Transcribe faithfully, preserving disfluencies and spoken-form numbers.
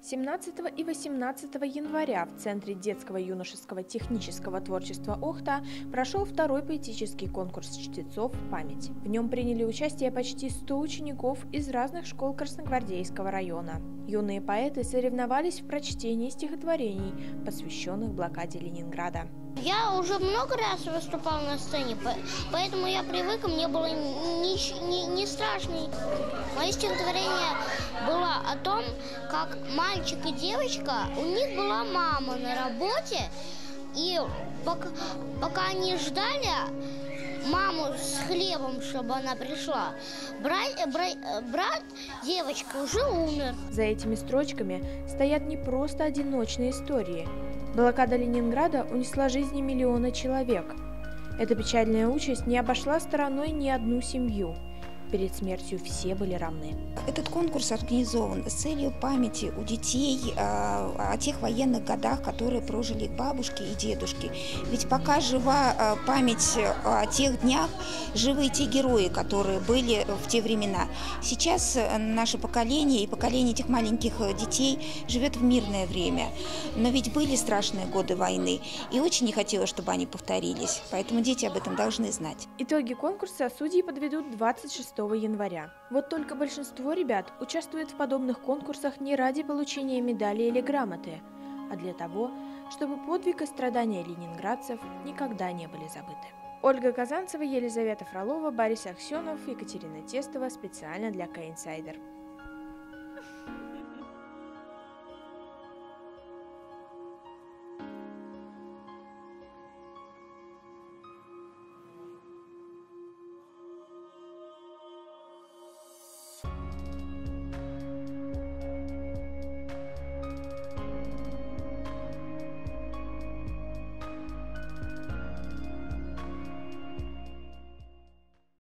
семнадцатого и восемнадцатого января в Центре детского и юношеского технического творчества Охта прошел второй поэтический конкурс чтецов «Память». В нем приняли участие почти сто учеников из разных школ Красногвардейского района. Юные поэты соревновались в прочтении стихотворений, посвященных блокаде Ленинграда. Я уже много раз выступал на сцене, поэтому я привык, мне было не, не, не страшно. Мое стихотворение было о том, как мальчик и девочка, у них была мама на работе, и пока, пока они ждали маму с хлебом, чтобы она пришла, брат, брат, брат девочка уже умер. За этими строчками стоят не просто одиночные истории. Блокада Ленинграда унесла жизни миллиона человек. Эта печальная участь не обошла стороной ни одну семью. Перед смертью все были равны. Этот конкурс организован с целью памяти у детей э, о тех военных годах, которые прожили их бабушки и дедушки. Ведь пока жива э, память о тех днях, живы те герои, которые были в те времена. Сейчас наше поколение и поколение этих маленьких детей живет в мирное время. Но ведь были страшные годы войны, и очень не хотелось, чтобы они повторились. Поэтому дети об этом должны знать. Итоги конкурса судьи подведут двадцать шестого января. Вот только большинство ребят участвуют в подобных конкурсах не ради получения медали или грамоты, а для того, чтобы подвиг и страдания ленинградцев никогда не были забыты. Ольга Казанцева, Елизавета Фролова, Борис Аксенов, Екатерина Тестова специально для К-Инсайдер.